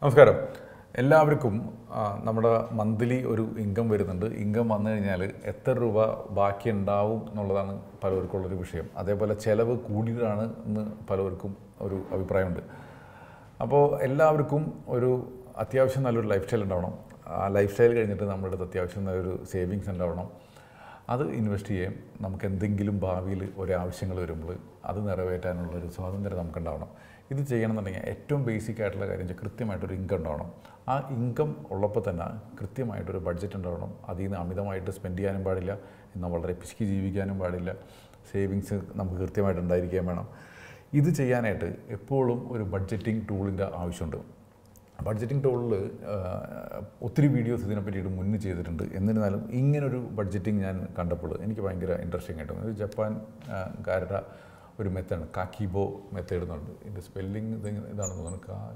നമസ്കാരം. എല്ലാവർക്കും നമ്മുടെ മന്ത്ലി ഒരു ഇൻകം വരുന്നുണ്ട്. ഇൻകം വന്നു കഴിഞ്ഞാൽ എത്ര രൂപ ബാക്കി ഉണ്ടാവും എന്നുള്ളതാണ് പലർക്കുള്ളൊരു വിഷയം. അതേപോലെ ചിലവ് കൂടിയതാണ് എന്ന് പലർക്കും ഒരു അഭിപ്രായമുണ്ട്. അപ്പോൾ എല്ലാവർക്കും ഒരു അത്യാവശ്യം നല്ലൊരു ലൈഫ് സ്റ്റൈൽ ഉണ്ടാവണം. ആ ലൈഫ് സ്റ്റൈൽ കഴിഞ്ഞിട്ട് നമ്മുടെ അടുത്ത് അത്യാവശ്യം നല്ലൊരു സേവിങ്സ് ഉണ്ടാവണം. അത് ഇൻവെസ്റ്റ് ചെയ്യാൻ നമുക്ക് എന്തെങ്കിലും ഭാവിയിൽ ഒരാവശ്യങ്ങൾ വരുമ്പോൾ അത് നിറവേറ്റാനുള്ളൊരു സ്വാതന്ത്ര്യം നമുക്കുണ്ടാവണം. ഇത് ചെയ്യണമെന്നുണ്ടെങ്കിൽ ഏറ്റവും ബേസിക് ആയിട്ടുള്ള കാര്യം വെച്ചാൽ കൃത്യമായിട്ടൊരു ഇൻകം ഉണ്ടാവണം. ആ ഇൻകം ഉള്ളപ്പോൾ തന്നെ കൃത്യമായിട്ടൊരു ബഡ്ജറ്റ് ഉണ്ടാവണം. അതിൽ നിന്ന് അമിതമായിട്ട് സ്പെൻഡ് ചെയ്യാനും പാടില്ല, എന്നാൽ വളരെ പിശുക്കി ജീവിക്കാനും പാടില്ല. സേവിങ്സ് നമുക്ക് കൃത്യമായിട്ട് ഉണ്ടായിരിക്കുകയും വേണം. ഇത് ചെയ്യാനായിട്ട് എപ്പോഴും ഒരു ബഡ്ജറ്റിംഗ് ടൂളിൻ്റെ ആവശ്യമുണ്ട്. ബഡ്ജറ്റിംഗ് ടൂളിൽ ഒത്തിരി വീഡിയോസ് ഇതിനെ പറ്റിയിട്ട് മുന്നേ ചെയ്തിട്ടുണ്ട്. എന്നിരുന്നാലും ഇങ്ങനൊരു ബഡ്ജറ്റിംഗ് ഞാൻ കണ്ടപ്പോൾ എനിക്ക് ഭയങ്കര ഇൻട്രസ്റ്റിംഗ് ആയിട്ട് ഒരു ജപ്പാൻകാരുടെ ഒരു മെത്തേഡാണ് കാക്കിബോ മെത്തേഡ് എന്നുണ്ട്. ഇതിൻ്റെ സ്പെല്ലിങ് ഇതാണെന്ന് തോന്നുന്നു,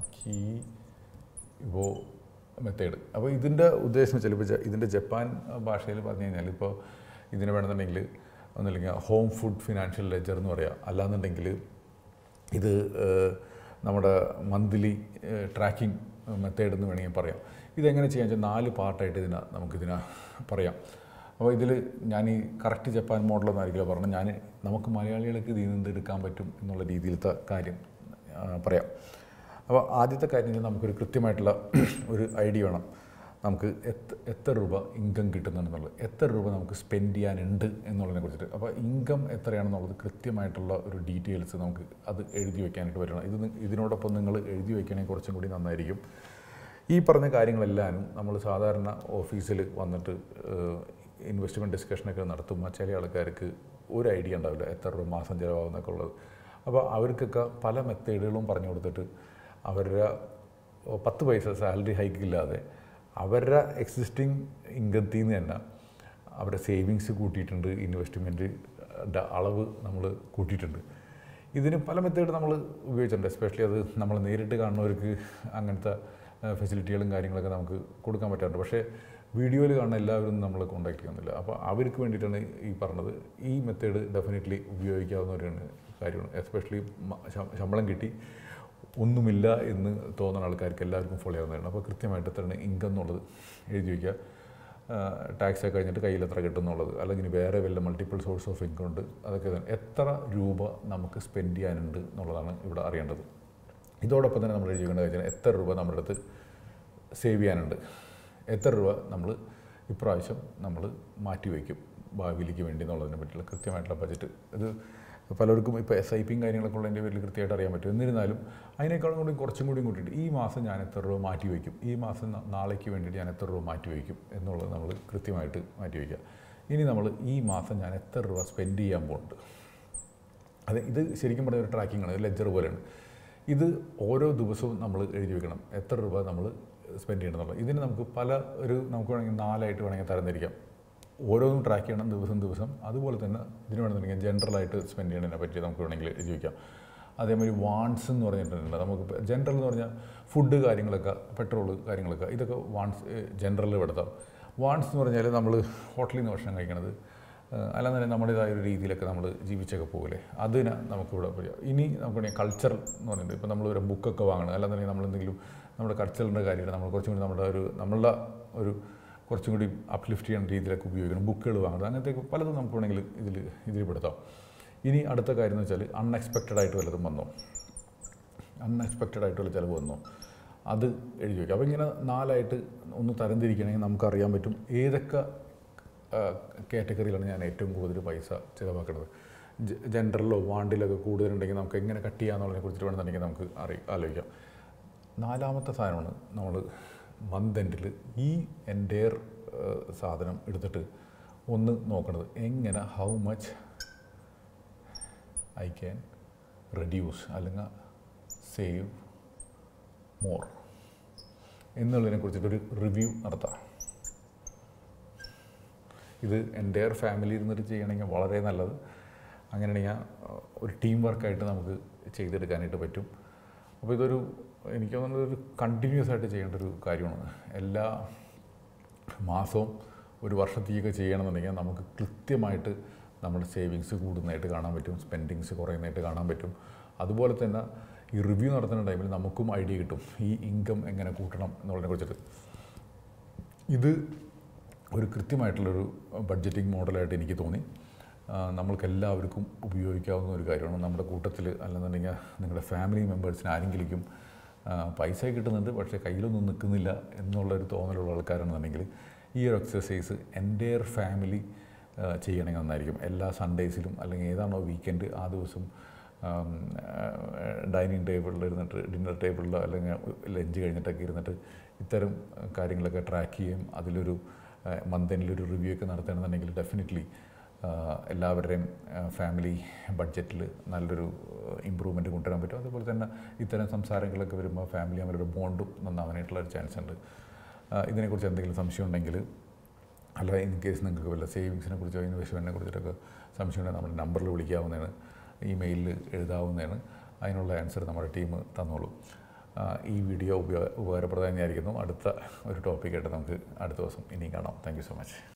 കാക്കിബോ മെത്തേഡ്. അപ്പോൾ ഇതിൻ്റെ ഉദ്ദേശം വെച്ചാൽ ഇപ്പോൾ ഇതിൻ്റെ ജപ്പാൻ ഭാഷയിൽ പറഞ്ഞു കഴിഞ്ഞാൽ ഇപ്പോൾ ഇതിന് വേണമെന്നുണ്ടെങ്കിൽ ഒന്നുമില്ലെങ്കിൽ ഹോം ഫുഡ് ഫിനാൻഷ്യൽ ലെജർ എന്ന് പറയാം, അല്ലാന്നുണ്ടെങ്കിൽ ഇത് നമ്മുടെ മന്ത്ലി ട്രാക്കിംഗ് മെത്തേഡ് എന്ന് വേണമെങ്കിൽ പറയാം. ഇതെങ്ങനെ ചെയ്യാൻ വെച്ചാൽ 4 പാർട്ടായിട്ട് നമുക്കിതിനെ പറയാം. അപ്പോൾ ഇതിൽ ഞാൻ ഈ കറക്റ്റ് ജപ്പാൻ മോഡലൊന്നും ആയിരിക്കില്ല പറഞ്ഞത്, നമുക്ക് മലയാളികൾക്ക് ഇതിൽ നിന്ന് എടുക്കാൻ പറ്റും എന്നുള്ള രീതിയിലത്തെ കാര്യം പറയാം. അപ്പോൾ ആദ്യത്തെ കാര്യം നമുക്കൊരു കൃത്യമായിട്ടുള്ള ഒരു ഐഡിയ വേണം. നമുക്ക് എത്ര രൂപ ഇൻകം കിട്ടുന്നുണ്ടെന്നുള്ളത്, എത്ര രൂപ നമുക്ക് സ്പെൻഡ് ചെയ്യാനുണ്ട് എന്നുള്ളതിനെ കുറിച്ചിട്ട്. അപ്പോൾ ഇൻകം എത്രയാണെന്നുള്ളത് കൃത്യമായിട്ടുള്ള ഒരു ഡീറ്റെയിൽസ് നമുക്ക് അത് എഴുതി വയ്ക്കാനായിട്ട് പറ്റണം. ഇതിനോടൊപ്പം നിങ്ങൾ എഴുതി വയ്ക്കണമെങ്കിൽ കുറച്ചും കൂടി നന്നായിരിക്കും. ഈ പറഞ്ഞ കാര്യങ്ങളെല്ലാം നമ്മൾ സാധാരണ ഓഫീസിൽ വന്നിട്ട് ഇൻവെസ്റ്റ്മെൻറ്റ് ഡിസ്കഷനൊക്കെ നടത്തുമ്പോൾ ചില ആൾക്കാർക്ക് ഒരു ഐഡിയ ഉണ്ടാവില്ല എത്ര രൂപ മാസം ചിലവാകുന്നൊക്കെ ഉള്ളത്. അപ്പോൾ അവർക്കൊക്കെ പല മെത്തേഡുകളും പറഞ്ഞു കൊടുത്തിട്ട് അവരുടെ 10 പൈസ സാലറി ഹൈക്കില്ലാതെ അവരുടെ എക്സിസ്റ്റിംഗ് ഇൻകത്തിൽ നിന്ന് തന്നെ അവരുടെ സേവിങ്സ് കൂട്ടിയിട്ടുണ്ട്, ഇൻവെസ്റ്റ്മെൻറ്റിൻ്റെ അളവ് നമ്മൾ കൂട്ടിയിട്ടുണ്ട്. ഇതിന് പല മെത്തേഡ് നമ്മൾ ഉപയോഗിച്ചിട്ടുണ്ട്. എസ്പെഷ്യലി അത് നമ്മൾ നേരിട്ട് കാണുന്നവർക്ക് അങ്ങനത്തെ ഫെസിലിറ്റികളും കാര്യങ്ങളൊക്കെ നമുക്ക് കൊടുക്കാൻ പറ്റാറുണ്ട്. പക്ഷേ വീഡിയോയിൽ കാണുന്ന എല്ലാവരും നമ്മൾ കോൺടാക്ട് ചെയ്യുന്നില്ല. അപ്പോൾ അവർക്ക് വേണ്ടിയിട്ടാണ് ഈ പറഞ്ഞത്. ഈ മെത്തേഡ് ഡെഫിനറ്റ്ലി ഉപയോഗിക്കാവുന്ന ഒരു കാര്യമാണ്. എസ്പെഷ്യലി ശമ്പളം കിട്ടി ഒന്നുമില്ല എന്ന് തോന്നുന്ന ആൾക്കാർക്ക് എല്ലാവർക്കും ഫോളോ ചെയ്യാവുന്നതാണ്. അപ്പോൾ കൃത്യമായിട്ട് എത്രയാണ് ഇൻകം എന്നുള്ളത് എഴുതി വയ്ക്കുക. ടാക്സൊക്കെ കഴിഞ്ഞിട്ട് കയ്യിൽ എത്ര കിട്ടുന്നുള്ളത്, അല്ലെങ്കിൽ വേറെ വല്ല മൾട്ടിപ്പിൾ സോഴ്സ് ഓഫ് ഇൻകം ഉണ്ട്, അതൊക്കെ എത്ര രൂപ നമുക്ക് സ്പെൻഡ് ചെയ്യാനുണ്ട് എന്നുള്ളതാണ് ഇവിടെ അറിയേണ്ടത്. ഇതോടൊപ്പം തന്നെ നമ്മൾ എഴുതി വയ്ക്കേണ്ട കാര്യം എത്ര രൂപ നമ്മുടെ അടുത്ത് സേവ് ചെയ്യാനുണ്ട്, എത്ര രൂപ നമ്മൾ ഇപ്രാവശ്യം നമ്മൾ മാറ്റി വയ്ക്കും ഭാവിയിലേക്ക് വേണ്ടി എന്നുള്ളതിനെ പറ്റിയുള്ള കൃത്യമായിട്ടുള്ള ബജറ്റ്. ഇത് പലർക്കും ഇപ്പോൾ SIPയും കാര്യങ്ങളൊക്കെ ഉള്ളതിൻ്റെ പേരിൽ കൃത്യമായിട്ട് അറിയാൻ പറ്റും. എന്നിരുന്നാലും അതിനേക്കാളും കൂടി കുറച്ചും കൂടി കൂട്ടിയിട്ട് ഈ മാസം ഞാൻ എത്ര രൂപ മാറ്റി വയ്ക്കും, ഈ മാസം നാളേക്ക് വേണ്ടിയിട്ട് ഞാൻ എത്ര രൂപ മാറ്റി വയ്ക്കും എന്നുള്ളത് നമ്മൾ കൃത്യമായിട്ട് മാറ്റി വയ്ക്കുക. ഇനി നമ്മൾ ഈ മാസം ഞാൻ എത്ര രൂപ സ്പെൻഡ് ചെയ്യാൻ പോകുന്നുണ്ട്, ഇത് ശരിക്കും പറഞ്ഞ ഒരു ട്രാക്കിംഗ് ആണ്, ഒരു ലെഡ്ജർ പോലെയാണ്. ഇത് ഓരോ ദിവസവും നമ്മൾ എഴുതി വെക്കണം എത്ര രൂപ നമ്മൾ സ്പെൻഡ് ചെയ്യണമെന്നുള്ളത്. ഇതിന് നമുക്ക് നമുക്ക് വേണമെങ്കിൽ 4 വേണമെങ്കിൽ തരംതിരിക്കാം. ഓരോന്നും ട്രാക്ക് ചെയ്യണം ദിവസം. അതുപോലെ തന്നെ ഇതിന് വേണമെന്നുണ്ടെങ്കിൽ ജനറലായിട്ട് സ്പെൻഡ് ചെയ്യണതിനെ പറ്റി നമുക്ക് വേണമെങ്കിൽ എഴുതി വയ്ക്കാം. അതേമാതിരി വാൺസ് എന്ന് പറഞ്ഞിട്ടുണ്ട്. നമുക്ക് ജനറൽ എന്ന് പറഞ്ഞാൽ ഫുഡ് കാര്യങ്ങളൊക്കെ, പെട്രോൾ കാര്യങ്ങളൊക്കെ, ഇതൊക്കെ വാൺസ് ജനറലിൽ പെടുത്താം. വാൺസ് എന്ന് പറഞ്ഞാൽ നമ്മൾ ഹോട്ടലിൽ നിന്ന് ഭക്ഷണം കഴിക്കണത്, അല്ലാതെ നമ്മുടേതായ ഒരു രീതിയിലൊക്കെ നമ്മൾ ജീവിച്ചൊക്കെ പോകില്ലേ, അതിന് നമുക്കിവിടെ പറയാം. ഇനി നമുക്ക് വേണമെങ്കിൽ കൾച്ചറൽ എന്ന് പറയുന്നത്, ഇപ്പോൾ നമ്മൾ ഒരു ബുക്കൊക്കെ വാങ്ങണം, അല്ലാന്നുണ്ടെങ്കിൽ നമ്മളെന്തെങ്കിലും നമ്മുടെ കൾച്ചറിൻ്റെ കാര്യമാണ് നമ്മൾ കുറച്ചും കൂടി നമ്മളുടെ ഒരു കുറച്ചും കൂടി അപ്ലിഫ്റ്റ് ചെയ്യുന്ന രീതിയിലൊക്കെ ഉപയോഗിക്കണം, ബുക്കുകൾ വാങ്ങുന്നത്, അങ്ങനത്തെ പലതും നമുക്ക് വേണമെങ്കിൽ ഇതിൽ പെടുത്താം. ഇനി അടുത്ത കാര്യം എന്ന് വെച്ചാൽ അൺഎക്സ്പെക്റ്റഡ് ആയിട്ട് വല്ലതും വന്നോ, അൺഎക്സ്പെക്റ്റഡ് ആയിട്ടുള്ള ചിലവ് വന്നോ, അത് എഴുതി വയ്ക്കുക. അപ്പോൾ ഇങ്ങനെ 4 ഒന്ന് തരംതിരിക്കണമെങ്കിൽ നമുക്കറിയാൻ പറ്റും ഏതൊക്കെ കാറ്റഗറിയിലാണ് ഞാൻ ഏറ്റവും കൂടുതൽ പൈസ ചിലവാക്കുന്നത്. ജനറലിലോ വാണ്ടിലൊക്കെ കൂടുതലുണ്ടെങ്കിൽ നമുക്ക് എങ്ങനെ കട്ട് ചെയ്യാമെന്നുള്ളതിനെ കുറിച്ചിട്ട് വേണമെന്നുണ്ടെങ്കിൽ നമുക്ക് ആലോചിക്കാം. 4ാമത്തെ സാധനമാണ് നമ്മൾ മന്ത് എൻഡിൽ ഈ എൻ്റെയർ സാധനം എടുത്തിട്ട് ഒന്ന് നോക്കണത് എങ്ങനെ how much I can reduce അല്ലെങ്കിൽ സേവ് മോർ എന്നുള്ളതിനെ കുറിച്ചിട്ടൊരു റിവ്യൂ നടത്താം. ഇത് എൻ്റെയർ ഫാമിലി ഇരുന്നിട്ട് ചെയ്യണമെങ്കിൽ വളരെ നല്ലത്. അങ്ങനെയാണെങ്കിൽ ഒരു ടീം വർക്കായിട്ട് നമുക്ക് ചെയ്തെടുക്കാനായിട്ട് പറ്റും. അപ്പോൾ ഇതൊരു എനിക്ക് തോന്നുന്നത് ഒരു കണ്ടിന്യൂസ് ആയിട്ട് ചെയ്യേണ്ട ഒരു കാര്യമാണ്. എല്ലാ മാസവും ഒരു വർഷത്തേക്കൊക്കെ ചെയ്യണമെന്നുണ്ടെങ്കിൽ നമുക്ക് കൃത്യമായിട്ട് നമ്മുടെ സേവിങ്സ് കൂടുന്നതായിട്ട് കാണാൻ പറ്റും, സ്പെൻഡിങ്സ് കുറയുന്നതായിട്ട് കാണാൻ പറ്റും. അതുപോലെ തന്നെ ഈ റിവ്യൂ നടത്തുന്ന ടൈമിൽ നമുക്കും ഐഡിയ കിട്ടും ഈ ഇൻകം എങ്ങനെ കൂട്ടണം എന്നുള്ളതിനെ കുറിച്ചിട്ട്. ഇത് ഒരു കൃത്യമായിട്ടുള്ളൊരു ബഡ്ജറ്റിംഗ് മോഡലായിട്ട് എനിക്ക് തോന്നി. നമ്മൾക്കെല്ലാവർക്കും ഉപയോഗിക്കാവുന്ന ഒരു കാര്യമാണ്. നമ്മുടെ കൂട്ടത്തിൽ അല്ലെന്നുണ്ടെങ്കിൽ നിങ്ങളുടെ ഫാമിലി മെമ്പേഴ്സിന് ആരെങ്കിലും പൈസ കിട്ടുന്നുണ്ട് പക്ഷേ കയ്യിലൊന്നും നിൽക്കുന്നില്ല എന്നുള്ളൊരു തോന്നലുള്ള ആൾക്കാരാണെന്നുണ്ടെങ്കിൽ ഈ ഒരു എക്സസൈസ് എൻ്റെയർ ഫാമിലി ചെയ്യണമെങ്കിൽ നന്നായിരിക്കും. എല്ലാ സൺഡേസിലും അല്ലെങ്കിൽ ഏതാണോ വീക്കെൻഡ് ആ ദിവസം ഡൈനിങ് ടേബിളിൽ ഇരുന്നിട്ട് ഡിന്നർ ടേബിളിലോ അല്ലെങ്കിൽ ലഞ്ച് കഴിഞ്ഞിട്ടൊക്കെ ഇരുന്നിട്ട് ഇത്തരം കാര്യങ്ങളൊക്കെ ട്രാക്ക് ചെയ്യുകയും അതിലൊരു മന്ത് എൻഡിലൊരു റിവ്യൂ ഒക്കെ നടത്തുകയാണെന്നുണ്ടെങ്കിൽ ഡെഫിനറ്റ്ലി എല്ലാവരുടെയും ഫാമിലി ബഡ്ജറ്റിൽ നല്ലൊരു ഇമ്പ്രൂവ്മെൻറ്റ് കൊണ്ടുവരാൻ പറ്റും. അതുപോലെ തന്നെ ഇത്തരം സംസാരങ്ങളൊക്കെ വരുമ്പോൾ ഫാമിലി തമ്മിലൊരു ബോണ്ടും നന്നാവാനായിട്ടുള്ളൊരു ചാൻസ് ഉണ്ട്. ഇതിനെക്കുറിച്ച് എന്തെങ്കിലും സംശയം ഉണ്ടെങ്കിൽ അല്ല ഇൻ കേസ് നിങ്ങൾക്ക് വല്ല സേവിങ്സിനെ കുറിച്ചോ ഇൻവെസ്റ്റ്മെൻറ്റിനെ കുറിച്ചിട്ടൊക്കെ സംശയം ഉണ്ടെങ്കിൽ നമ്മുടെ നമ്പറിൽ വിളിക്കാവുന്നതാണ്, ഇമെയിലിൽ എഴുതാവുന്നതാണ്. അതിനുള്ള ആൻസർ നമ്മുടെ ടീം തന്നോളൂ. ഈ വീഡിയോ ഉപകാരപ്രദമായിരിക്കുന്നു. അടുത്ത ഒരു ടോപ്പിക്കായിട്ട് നമുക്ക് അടുത്ത ദിവസം ഇനിയും കാണാം. Thank you so much.